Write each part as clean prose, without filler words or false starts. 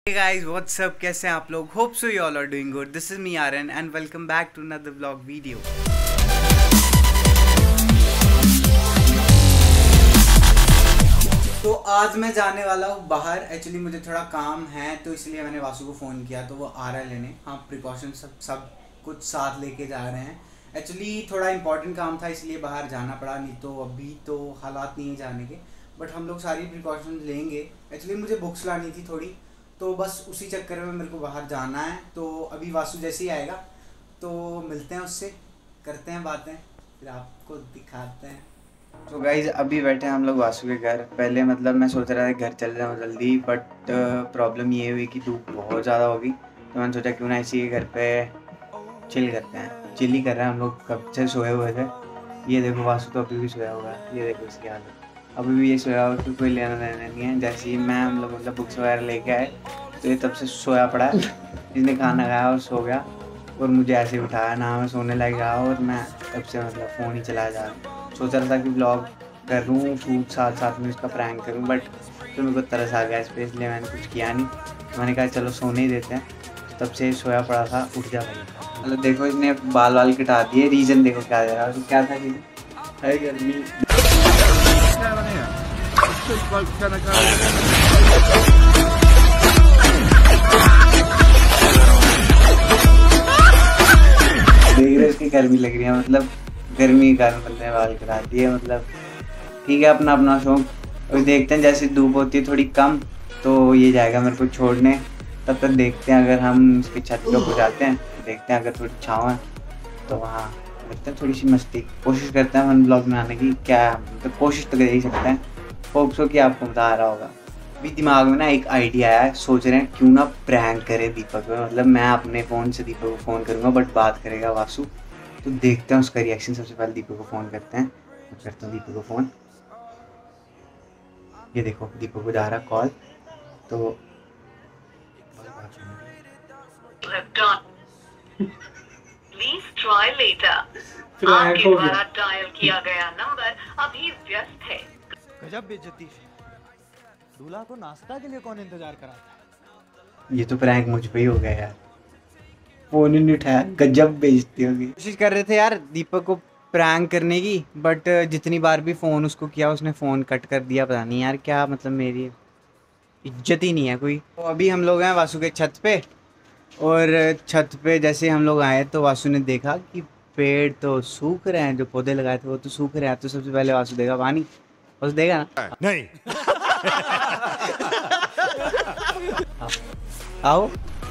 Hey guys, what's up? कैसे हैं आप लोग? Hope so you all are doing good. This is me Aaron and welcome back to another vlog video. तो आज मैं जाने वाला हूँ बाहर. एक्चुअली मुझे थोड़ा काम है तो इसलिए मैंने वासु को फ़ोन किया तो वो आ रहा है लेने. हाँ, प्रिकॉशन सब कुछ साथ लेके जा रहे हैं. एक्चुअली थोड़ा इंपॉर्टेंट काम था इसलिए बाहर जाना पड़ा, नहीं तो अभी तो हालात नहीं है जाने के. बट हम लोग सारी प्रिकॉशन लेंगे. एक्चुअली मुझे बुक्स लानी थी थोड़ी, तो बस उसी चक्कर में मेरे को बाहर जाना है. तो अभी वासु जैसे ही आएगा तो मिलते हैं उससे, करते हैं बातें, फिर आपको दिखाते हैं. तो गाइज़ अभी बैठे हैं हम लोग वासु के घर. पहले मतलब मैं सोच रहा था घर चल जाऊँ जल्दी, बट प्रॉब्लम ये हुई कि धूप बहुत ज़्यादा होगी. तो मैंने सोचा क्यों ना इसी के घर पे चिल करते हैं. चिल ही कर रहे हैं हम लोग, कब से सोए हुए थे. ये देखो वासु तो अभी भी सोया हुआ है, ये देखो इसकी हालत. अभी भी ये सोया हुआ है, कोई लेना देना नहीं है. जैसे ही मैं हम लोग मतलब बुक्स वगैरह लेके आए तो ये तब से सोया पड़ा है. इसने खाना खाया और सो गया और मुझे ऐसे उठाया ना, मैं सोने लग गया और मैं तब से मतलब फ़ोन ही चलाया जा रहा. सोच रहा था कि ब्लॉग कर लूँ, शूट साथ में इसका प्रैंक करूँ, बट तो मेरे को तरस आ गया इस पर, इसलिए मैंने कुछ किया नहीं. मैंने कहा चलो सोने ही देते हैं. तब से सोया पड़ा था, उठ जा भाई. मतलब देखो इसने बाल कटा दिए. रीज़न देखो क्या दे रहा, क्या था कि है गर्मी. देख रहे इसकी गर्मी लग रही है, मतलब गर्मी के कारण बंदे ने बाल करा दिए. मतलब ठीक है, अपना अपना शौक. अभी देखते हैं जैसे धूप होती है थोड़ी कम तो ये जाएगा मेरे को छोड़ने. तब तक देखते हैं अगर हम इसकी छत पे ऊपर जाते हैं, देखते हैं अगर थोड़ी छाँव है तो वहाँ करते हैं थोड़ी सी मस्ती. कोशिश करते हैं वन ब्लॉग में आने की. क्या मतलब कोशिश तो कर ही सकते हैं. होप सो कि आपको मज़ा आ रहा होगा. अभी दिमाग में ना एक आइडिया आया है. सोच रहे हैं क्यों ना प्रैंक करें दीपक में. मतलब मैं अपने फ़ोन से दीपक को फ़ोन करूँगा, बट बात करेगा वासु. तो देखते हैं उसका रिएक्शन. सबसे पहले दीपक को फ़ोन करते हैं. मैं करता हूँ दीपक को फ़ोन. ये देखो दीपक को जा रहा कॉल. तो Please try later. आपके द्वारा डायल किया गया नंबर अभी व्यस्त है. गजब बेइज्जती है. दूल्हा को नाश्ता के लिए कौन इंतजार कराता है. ये तो प्रैंक मुझ पे ही हो गया यार. फ़ोन ही नहीं उठाया, गजब बेइज्जती होगी. कोशिश कर रहे थे यार दीपक को प्रैंक करने की, बट जितनी बार भी फ़ोन उसको किया उसने फ़ोन कट कर दिया. पता नहीं यार क्या, मतलब मेरी इज्जत ही नहीं है कोई. तो अभी हम लोग हैं वासु के छत पे, और छत पे जैसे हम लोग आए तो वासु ने देखा कि पेड़ तो सूख रहे हैं, जो पौधे लगाए थे वो तो सूख रहे हैं. तो सबसे पहले वासु देगा पानी. वासु देगा ना? नहीं. आओ.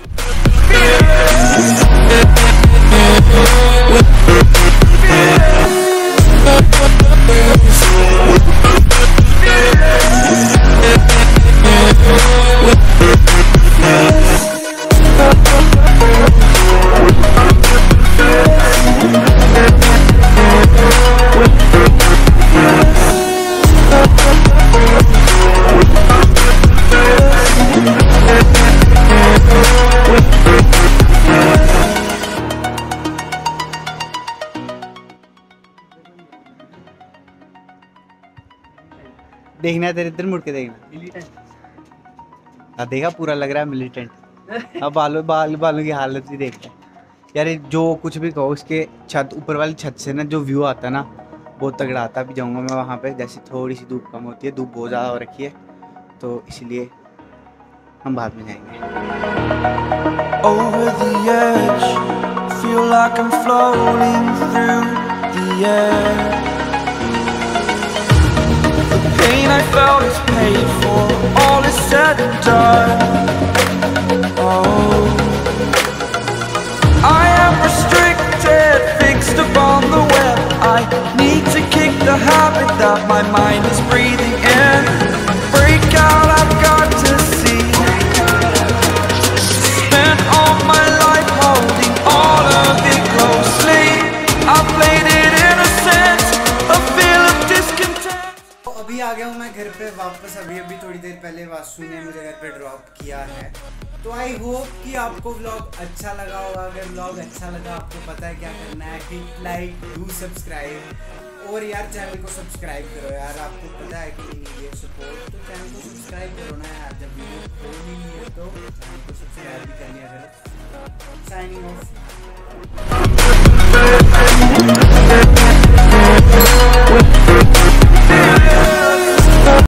देखना तेरे इधर मुड़ के देखना. हाँ देखा, पूरा लग रहा है मिलिटेंट. अब बालों की हालत भी देखता है यार. जो कुछ भी कहो, उसके छत ऊपर वाली छत से ना जो व्यू आता है ना बहुत तगड़ा आता. भी जाऊँगा मैं वहाँ पे. जैसे थोड़ी सी धूप कम होती है, धूप बहुत ज़्यादा हो रखी है तो इसलिए हम बाद में जाएंगे. Over the edge, feel like I'm floating through the air. The pain I felt is paid for, all is said and done. Oh, I am restricted, fixed upon the web. I need to kick the habit that my mind is breathing in. Break out, I've got to see. Spent all my life holding all of it closely. I played it innocent, a feel of discontent. तो अभी आ गया हूँ मैं घर पे वापस. अभी थोड़ी देर पहले वासु ने मुझे घर पे ड्रॉप किया है. तो आई होप कि आपको व्लॉग अच्छा लगा होगा. अगर व्लॉग अच्छा लगा, आपको पता है क्या करना है. हिट लाइक, डू सब्सक्राइब, और यार चैनल को सब्सक्राइब करो यार. आपको पता है कि नहीं है सपोर्ट, तो चैनल को सब्सक्राइब करो ना यार. जब वीडियो खोल ही नहीं है तो तरफ। Signing of.